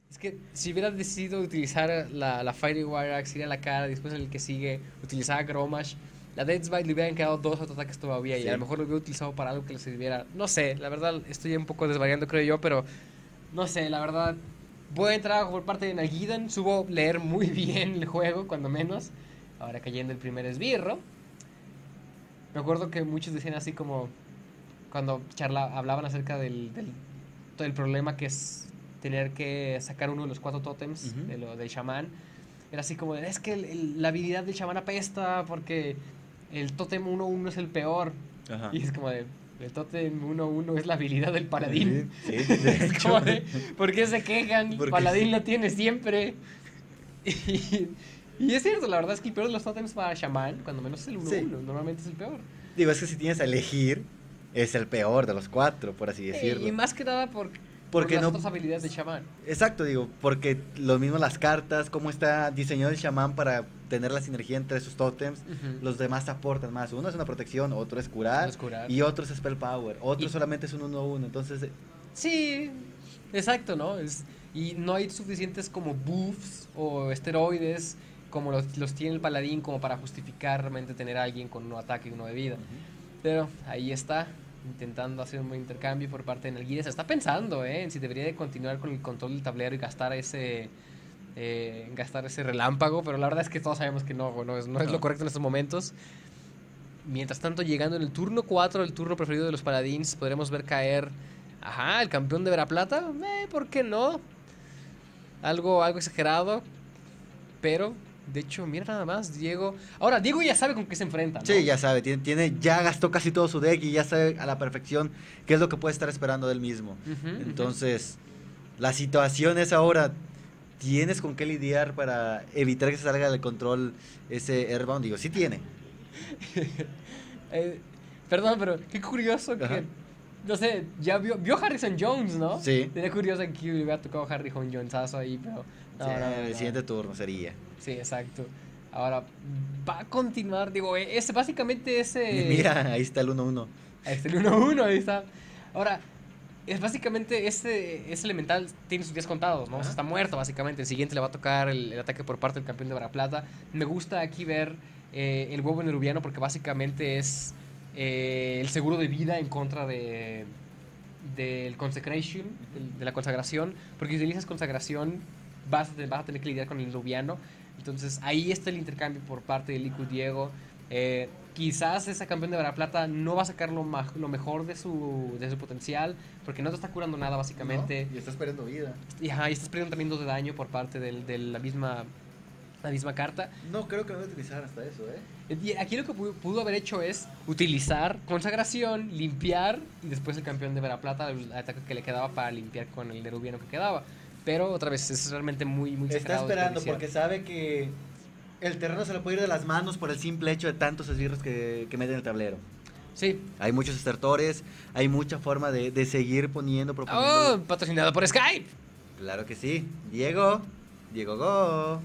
Es que si hubiera decidido utilizar la Fiery Wire Axe, ir a la cara, después en el que sigue, utilizaba Gromash, la Death's Bite le hubieran quedado 2 autoataques todavía y a lo Sí. mejor lo hubiera utilizado para algo que le sirviera. No sé, la verdad estoy un poco desvariando, creo yo, pero no sé, la verdad. Buen trabajo por parte de Nalgidan. Supo leer muy bien el juego, cuando menos. Ahora cayendo el primer esbirro. Me acuerdo que muchos decían así como cuando hablaban acerca todo el problema que es tener que sacar uno de los 4 tótems Ujú. del chamán. Era así como, es que la habilidad del chamán apesta porque el tótem 1-1 es el peor. Ajá. Y es como de, el tótem 1-1 es la habilidad del paladín. Sí, sí, de Es hecho. como de, ¿por qué se quejan? Porque Paladín sí. lo tiene siempre. Y, y es cierto, la verdad es que el peor de los tótems para chamán, cuando menos es el 1-1, Sí. normalmente es el peor. Digo, es que si tienes a elegir, es el peor de los 4, por así Y decirlo. más que nada por Porque las no. otras habilidades de chamán. Exacto, digo, porque lo mismo las cartas, cómo está diseñado el chamán para tener la sinergia entre sus tótems, Ujú. los demás aportan más. Uno es una protección, otro es curar, Es curar. y otro es spell power, otro Y- solamente es un 1-1. Entonces, Sí, exacto, ¿no? Y no hay suficientes como buffs o esteroides como los tiene el paladín como para justificar realmente tener a alguien con 1 ataque y 1 de vida. Pero ahí está, intentando hacer un buen intercambio por parte de Nalguire. Se está pensando, en si debería de continuar con el control del tablero y gastar ese relámpago, pero la verdad es que todos sabemos que no es lo no. correcto en estos momentos. Mientras tanto, llegando en el turno 4, el turno preferido de los paladins, podremos ver caer, ajá, el campeón de Veraplata. ¿Por qué no? Algo exagerado, pero de hecho, mira nada más, Diego. Ahora, Diego ya sabe con qué se enfrenta, Sí, ¿no? ya sabe, ya gastó casi todo su deck y ya sabe a la perfección qué es lo que puede estar esperando del mismo. Ujú, ujú. Entonces, la situación es ahora, ¿tienes con qué lidiar para evitar que se salga del control ese Airbound? Digo, sí tiene. Eh, Perdón, pero qué curioso Ajá. que. No sé, ya vio Harrison Jones, ¿no? Sí. Sería curioso que le hubiera tocado Harrison Jonesazo ahí, pero. Sí, No, no, no, el no. siguiente turno sería. Sí, exacto. Ahora, va a continuar, digo, básicamente ese. Mira, ahí está el 1-1. Ahí está el 1-1, ahí está. Ahora, es básicamente ese elemental tiene sus días contados, ¿no? O sea, Ajá. está muerto, básicamente. El siguiente le va a tocar el ataque por parte del campeón de Plata. Me gusta aquí ver el huevo nerubiano porque básicamente es el seguro de vida en contra del Consecration, de la consagración. Porque si utilizas consagración, vas a tener que lidiar con el nerubiano. Entonces ahí está el intercambio por parte de Liquid Diego. Quizás esa campeón de Plata no va a sacar lo mejor de su potencial, porque no te está curando nada, básicamente. No, y estás perdiendo vida. Y estás perdiendo también 2 de daño por parte de la misma carta. No creo que lo voy a utilizar hasta eso, ¿eh? Y aquí lo que pudo haber hecho es utilizar consagración, limpiar y después el campeón de Plata, el ataque que le quedaba para limpiar con el nerubiano que quedaba. Pero otra vez, es realmente muy, muy Está exagerado esperando desperdiciar. porque sabe que el terreno se le puede ir de las manos por el simple hecho de tantos esbirros que meten en el tablero. Sí. Hay muchos estertores, hay mucha forma de seguir proponiendo. ¡Oh! Patrocinado por Skype. Claro que sí. Diego, Diego Go.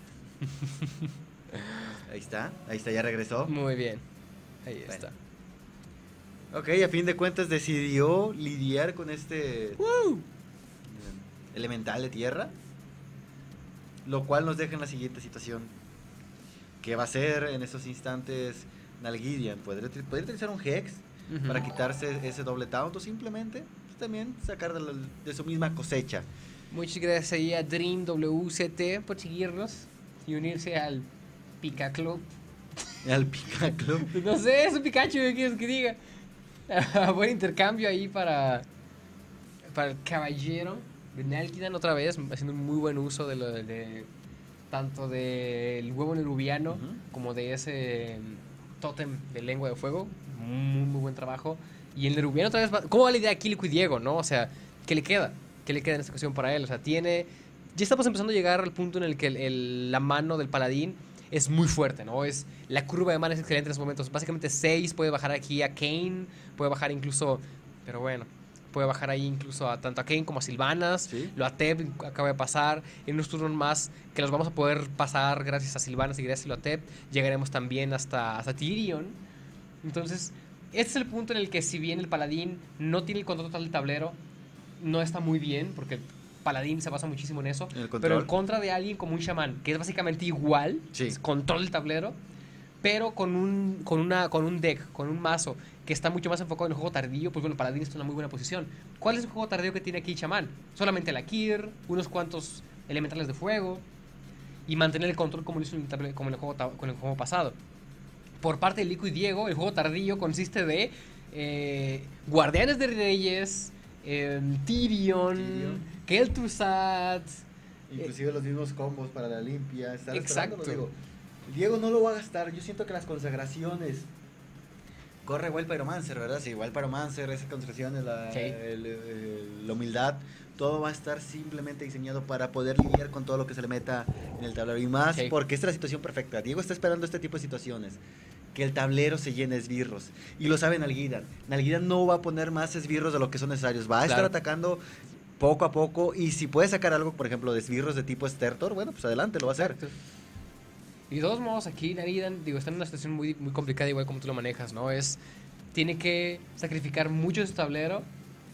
Ahí está, ya regresó. Muy bien. Ahí Bueno. está. Ok, a fin de cuentas decidió lidiar con este ¡Woo! elemental de tierra. Lo cual nos deja en la siguiente situación. ¿Qué va a hacer en estos instantes Nalgidian? ¿Podría utilizar un Hex Ujú. para quitarse ese doble taunt o simplemente también sacar de su misma cosecha? Muchas gracias ahí a Dream WCT por seguirnos y unirse al Pika Club. Al Picaclo. No sé, es un Pikachu, ¿qué quieres que diga? Buen intercambio ahí para el caballero de Nalkidan otra vez, haciendo un muy buen uso de tanto del huevo nerubiano como de ese tótem de lengua de fuego. Muy, muy buen trabajo. Y el nerubiano otra vez ¿cómo va la idea aquí Liquid Diego, no? O sea, ¿qué le queda? ¿Qué le queda en esta ocasión para él? O sea, ya estamos empezando a llegar al punto en el que la mano del paladín es muy fuerte, ¿no? La curva de mana es excelente en estos momentos. Básicamente 6 puede bajar aquí a Kane, puede bajar incluso, pero bueno, puede bajar ahí incluso tanto a Kane como a Sylvanas. ¿Sí? Lo Atep acaba de pasar. En unos turnos más que los vamos a poder pasar gracias a Sylvanas y gracias a Atep, llegaremos también hasta Tyrion. Entonces, este es el punto en el que si bien el paladín no tiene el control total del tablero, no está muy bien porque paladín se basa muchísimo en eso. El control. Pero en contra de alguien como un chamán, que es básicamente igual, Sí. es control del tablero, pero con un deck, con un mazo que está mucho más enfocado en el juego tardío, pues bueno, paladín está en una muy buena posición. ¿Cuál es el juego tardío que tiene aquí chamán? Solamente la Kir, unos cuantos elementales de fuego y mantener el control como lo hizo como en el juego pasado. Por parte de Lico y Diego, el juego tardío consiste de Guardianes de Reyes, Tyrion, Kel'Thuzad. Inclusive los mismos combos para la limpia. Estar Exacto. esperándolo, digo. Diego no lo va a gastar. Yo siento que las consagraciones. Corre igual Pyromancer, ¿verdad? Sí, igual Pyromancer, esas consagraciones, la humildad. Todo va a estar simplemente diseñado para poder lidiar con todo lo que se le meta en el tablero. Y más porque esta es la situación perfecta. Diego está esperando este tipo de situaciones. Que el tablero se llene de esbirros. Y lo sabe Nalguidan. Nalguidan no va a poner más esbirros de lo que son necesarios. Va a estar atacando poco a poco. Y si puede sacar algo, por ejemplo, de esbirros de tipo Stertor, bueno, pues adelante, lo va a hacer. Exacto. Y de todos modos, aquí Nalguidan, digo, está en una situación muy, muy complicada, igual como tú lo manejas, ¿no? Tiene que sacrificar mucho de su tablero.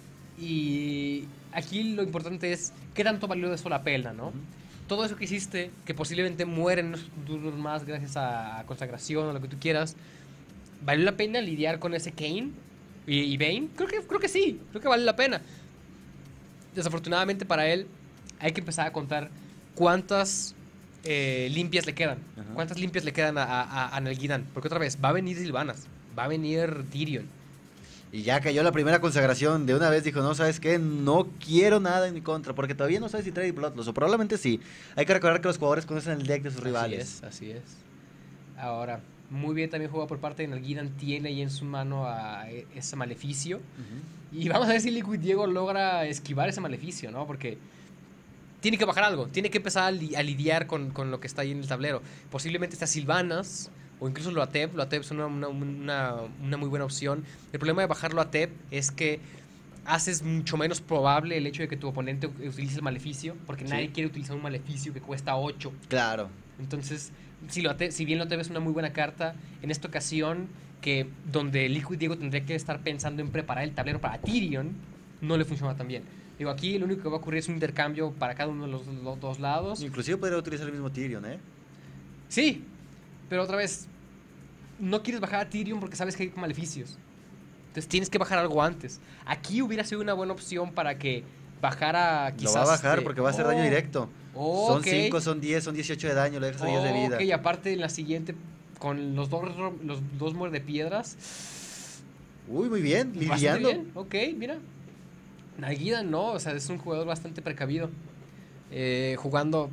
Y aquí lo importante es qué tanto valió eso la pena, ¿no? Todo eso que hiciste, que posiblemente mueren unos turnos más gracias a consagración o lo que tú quieras, ¿valió la pena lidiar con ese Kayn y Bane? Creo que sí, creo que vale la pena. Desafortunadamente para él, hay que empezar a contar cuántas limpias le quedan. Ajá. Cuántas limpias le quedan a Nalguidan. Porque otra vez, va a venir Sylvanas, va a venir Tyrion. Y ya cayó la primera consagración. De una vez dijo, no, ¿sabes qué? No quiero nada en mi contra. Porque todavía no sabes si trae Bloodlust. O probablemente sí. Hay que recordar que los jugadores conocen el deck de sus rivales. Así es. Ahora, muy bien también jugado por parte de Nalguidan. Tiene ahí en su mano a ese maleficio. Y vamos a ver si Liquid Diego logra esquivar ese maleficio, ¿no? Porque tiene que bajar algo. Tiene que empezar a lidiar con lo que está ahí en el tablero. Posiblemente estas Sylvanas o incluso Loatep. Loatep es una muy buena opción. El problema de bajar Loatep es que haces mucho menos probable el hecho de que tu oponente utilice el maleficio, porque nadie quiere utilizar un maleficio que cuesta 8. Claro. Entonces, si bien Loatep es una muy buena carta, en esta ocasión, que donde Liquid Diego tendría que estar pensando en preparar el tablero para Tyrion, no le funciona tan bien. Digo, aquí lo único que va a ocurrir es un intercambio para cada uno de los dos lados. Inclusive podría utilizar el mismo Tyrion, ¿eh? Sí, pero otra vez, no quieres bajar a Tyrion porque sabes que hay maleficios. Entonces tienes que bajar algo antes. Aquí hubiera sido una buena opción para que bajara quizás... Lo va a bajar porque va a hacer daño directo. Son Okay. 5, son 10, son 18 de daño, le dejas a 10 de vida. Ok, y aparte en la siguiente, con los dos muerde piedras. Uy, muy bien, Bastante lidiando. bien, ok, mira. Nalguidan no, o sea, es un jugador bastante precavido. Jugando,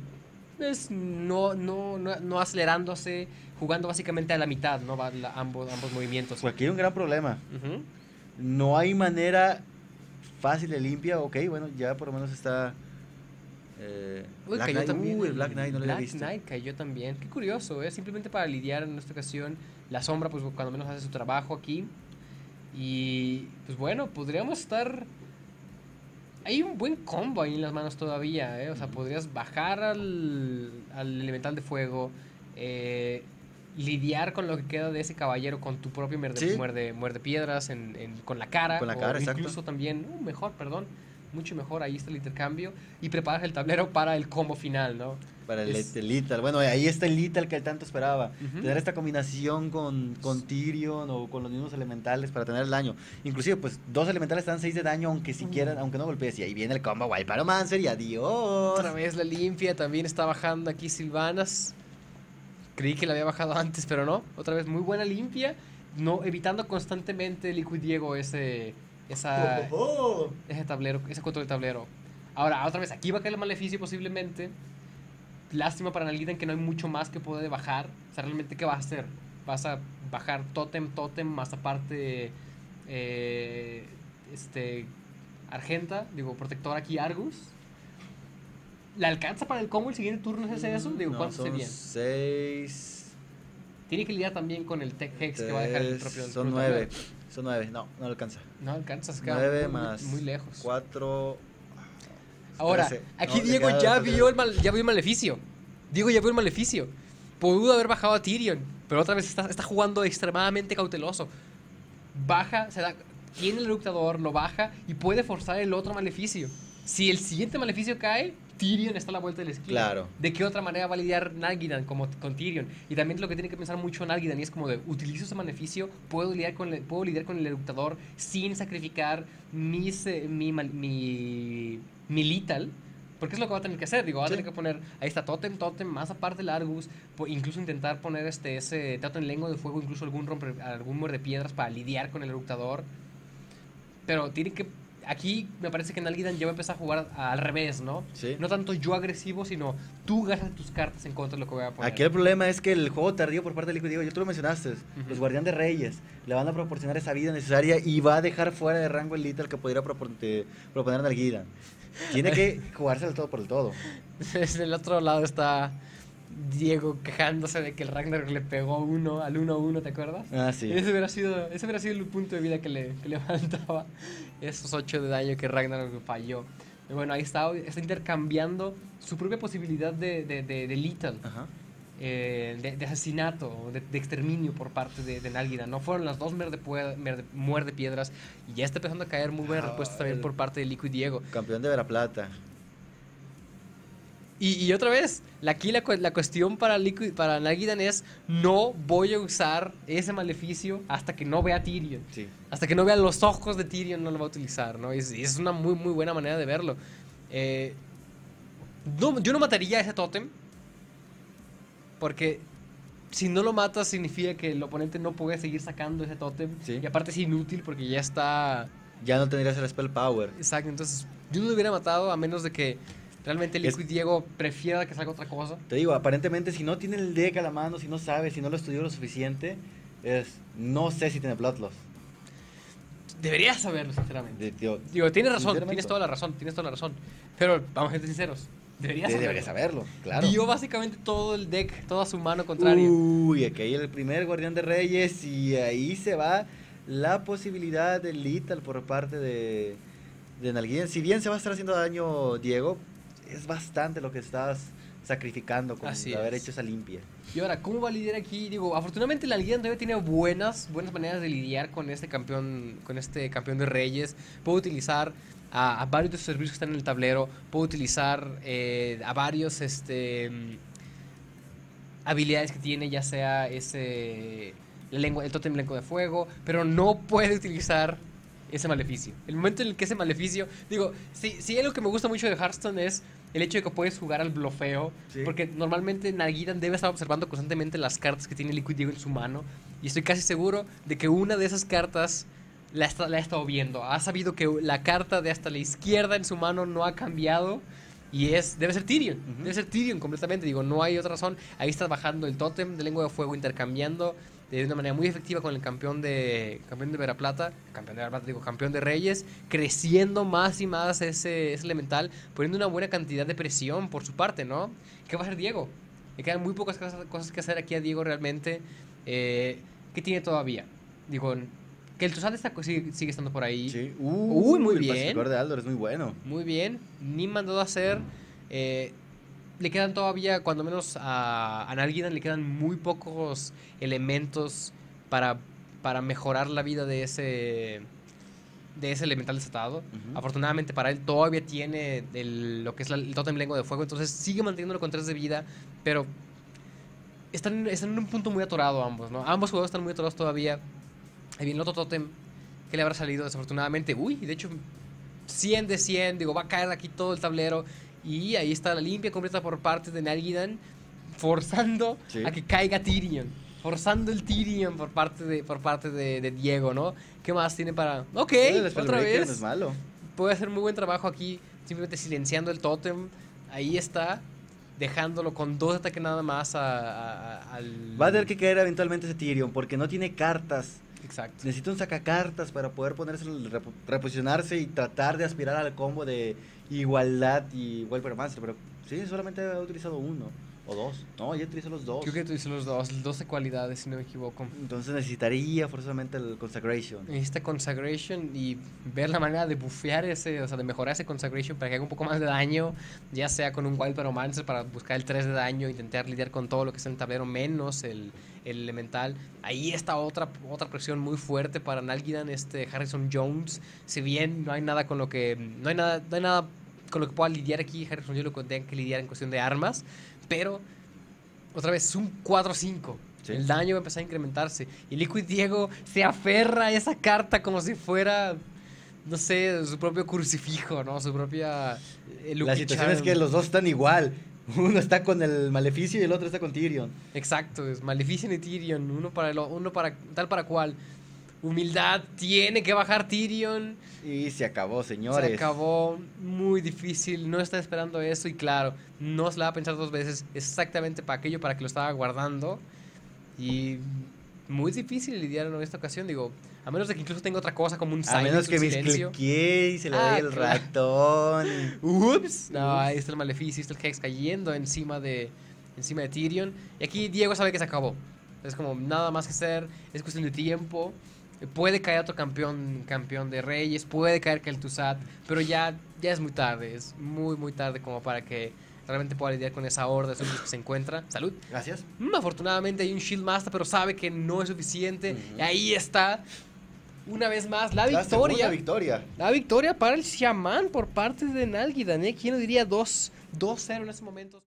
no acelerándose, jugando básicamente a la mitad, ¿no? Ambos movimientos. Pues aquí hay un gran problema. Ujú. No hay manera fácil de limpia. Ok, bueno, ya por lo menos está... Uy, Black cayó Knight. también. El Black Knight no lo había Black visto. Knight cayó también. Qué curioso, ¿eh? Simplemente para lidiar en esta ocasión. La sombra, pues cuando menos hace su trabajo aquí. Y pues bueno, podríamos estar... Hay un buen combo ahí en las manos todavía, ¿eh? O sea, podrías bajar al elemental de fuego, lidiar con lo que queda de ese caballero con tu propio muerde piedras con la cara. Con la cara, o exacto. incluso también, mucho mejor, ahí está el intercambio. Y preparas el tablero para el combo final, ¿no? Para el Lethal. Bueno, ahí está el Lethal que tanto esperaba. Ujú. Tener esta combinación con Tyrion o con los mismos elementales para tener el daño. Inclusive, pues, 2 elementales están 6 de daño, aunque no golpees. Y ahí viene el combo Wild Pyromancer y adiós. Otra vez la limpia, también está bajando aquí Sylvanas. Creí que la había bajado antes, pero no. Otra vez muy buena limpia, no evitando constantemente Liquid Diego ese tablero, ese control de tablero. Ahora, otra vez, aquí va a caer el maleficio posiblemente. Lástima para Nalguidan que no hay mucho más que puede bajar. O sea, realmente, ¿qué vas a hacer? Vas a bajar Totem, más aparte Argenta, protector aquí Argus. ¿Le alcanza para el combo el siguiente turno? ¿Es eso? ¿Cuánto sería? 6. Tiene que lidiar también con el Tech Hex que va a dejar el propio... Son 9. Son 9. No alcanza. No alcanza, se queda 9 muy, más muy lejos. 4. Ahora, aquí Diego ya vio el maleficio. Diego ya vio el maleficio. Pudo haber bajado a Tyrion, pero otra vez está jugando extremadamente cauteloso. Baja, tiene el eructador, lo baja y puede forzar el otro maleficio. si el siguiente maleficio cae, Tyrion está a la vuelta de la esquina. Claro. ¿De qué otra manera va a lidiar Nalgidan como con Tyrion? Y también lo que tiene que pensar mucho Nalgidan y es como de, utilizo ese maleficio, puedo lidiar con el eructador sin sacrificar mi lethal. Porque es lo que va a tener que hacer. Digo, va a tener que poner, ahí está Totem, más aparte el Argus, incluso intentar poner ese Totem lengua de fuego, incluso algún muerde piedras para lidiar con el eructador. Pero tiene que... Aquí me parece que Nalgidan ya va a empezar a jugar al revés, ¿no? Sí. No tanto yo agresivo, sino tú gastas tus cartas en contra de lo que voy a poner. Aquí el problema es que el juego tardío por parte de Liquid Diego, ya tú lo mencionaste, los Guardián de Reyes le van a proporcionar esa vida necesaria y va a dejar fuera de rango el lethal que pudiera proponer Nalgidan. Tiene que jugarse el todo por el todo. Desde el otro lado está Diego quejándose de que el Ragnarok le pegó al 1-1, ¿te acuerdas? Ah, sí. Ese hubiera sido el punto de vida que le faltaba. Esos 8 de daño que Ragnarok falló. Y bueno, ahí está intercambiando su propia posibilidad de lethal. Ajá. De asesinato, de exterminio por parte de Nalgidan. No fueron las dos muerde piedras. Y ya está empezando a caer muy buenas respuestas también por parte de Liquid Diego. Campeón de Veraplata. Y otra vez, aquí la cuestión para Nalgidan es: no voy a usar ese maleficio hasta que no vea a Tyrion. Sí. Hasta que no vea los ojos de Tyrion, no lo va a utilizar, ¿no? Es una muy, muy buena manera de verlo. Yo no mataría a ese tótem, porque si no lo matas significa que el oponente no puede seguir sacando ese tótem. Sí. Y aparte es inútil porque ya está... Ya no tendrías el spell power. Exacto, entonces yo no lo hubiera matado a menos de que realmente Liquid Diego prefiera que salga otra cosa. Te digo, aparentemente si no tiene el deck a la mano, si no sabe, si no lo estudió lo suficiente, no sé si tiene Bloodlust. Deberías saberlo, sinceramente. Digo, tienes razón, tienes toda la razón. Pero vamos a ser sinceros. Debería saberlo, claro. Dio básicamente todo el deck, toda su mano contraria. Uy, aquí hay el primer Guardián de Reyes y ahí se va la posibilidad de lethal por parte de Nalgidan. Si bien se va a estar haciendo daño Diego, es bastante lo que estás sacrificando con haber hecho esa limpia. Y ahora, ¿cómo va a lidiar aquí? Digo, afortunadamente Nalgidan todavía tiene buenas maneras de lidiar con este campeón de Reyes. Puede utilizar a varios de sus servicios que están en el tablero. Puede utilizar a varios habilidades que tiene, ya sea el tótem lengua de fuego, pero no puede utilizar ese maleficio. El momento en el que ese maleficio... Digo, si algo que me gusta mucho de Hearthstone es el hecho de que puedes jugar al blofeo, sí. Porque normalmente Nalgidan debe estar observando constantemente las cartas que tiene Liquid Diego en su mano, y estoy casi seguro de que una de esas cartas la ha estado viendo. Ha sabido que la carta de hasta la izquierda en su mano no ha cambiado, y debe ser Tyrion. Debe ser Tyrion completamente. Digo, no hay otra razón. Ahí estás bajando el tótem de lengua de fuego, intercambiando de una manera muy efectiva con el campeón de Veraplata, campeón de Reyes, creciendo más y más ese elemental, poniendo una buena cantidad de presión por su parte, ¿no? ¿Qué va a hacer Diego? Le quedan muy pocas cosas que hacer aquí a Diego realmente. ¿Qué tiene todavía? Digo, que el Tosal sigue estando por ahí. Sí. Muy bien. El pacificador de Aldor es muy bueno. Muy bien. Ni mandado a hacer. Le quedan todavía, cuando menos a Nalgidan, le quedan muy pocos elementos para mejorar la vida de ese elemental desatado. Afortunadamente para él todavía tiene lo que es el tótem lengua de fuego, entonces sigue manteniéndolo con 3 de vida, pero están en un punto muy atorado ambos, ¿no? Ambos jugadores están muy atorados todavía. Ahí viene el otro tótem que le habrá salido desafortunadamente. De hecho, 100 de 100, digo, va a caer aquí todo el tablero. Y ahí está la limpia completa por parte de Nalgidan, forzando a que caiga Tyrion. Forzando el Tyrion por parte de Diego, ¿no? ¿Qué más tiene para...? Ok, otra vez. No es malo. Puede hacer muy buen trabajo aquí, simplemente silenciando el tótem. Ahí está, dejándolo con 2 ataques nada más al... Va a tener que caer eventualmente ese Tyrion, porque no tiene cartas. Exacto. Necesita un sacacartas para poder ponerse, reposicionarse y tratar de aspirar al combo de igualdad y Welpermancer, pero sí, solamente ha utilizado 1 o 2. No, ya utilizó los 2. Creo que utilizó los 12 cualidades, si no me equivoco. Entonces necesitaría forzosamente el Consecration. Necesita Consecration y ver la manera de buffear de mejorar ese Consecration para que haga un poco más de daño, ya sea con un Welperomancer para buscar el 3 de daño, intentar lidiar con todo lo que es en el tablero menos el elemental. Ahí está otra presión muy fuerte para Nalgidan, Harrison Jones. Si bien no hay nada con lo que pueda lidiar aquí. Harry yo lo que tenga que lidiar en cuestión de armas. Pero, otra vez, es un 4-5. Sí. El daño va a empezar a incrementarse. Y Liquid Diego se aferra a esa carta como si fuera, no sé, su propio crucifijo, ¿no? Su propia... La situación es que los dos están igual. Uno está con el Maleficio y el otro está con Tyrion. Exacto, es Maleficio y Tyrion. Uno para tal para cual. Humildad, tiene que bajar Tyrion. Y se acabó, señores. Se acabó, muy difícil, no está esperando eso. Y claro, no se la va a pensar dos veces exactamente para aquello, para que lo estaba guardando. Y muy difícil lidiar en esta ocasión, digo, a menos de que incluso tenga otra cosa como un silence, a menos que silencio. Miscliqué y se le dé el ratón. Ups. No, ahí está el Maleficio, está el Hex cayendo encima de Tyrion. Y aquí Diego sabe que se acabó. Es como nada más que hacer, es cuestión de tiempo. Puede caer otro campeón de Reyes, puede caer Kel'Thuzad, pero ya es muy tarde, es muy tarde como para que realmente pueda lidiar con esa horda de zombies que se encuentra. Salud. Gracias. Afortunadamente hay un Shield Master, pero sabe que no es suficiente. Y ahí está, una vez más, la victoria. La victoria para el Shaman por parte de Nalghidan, ¿eh? ¿Quién lo diría? 2-0 en estos momentos.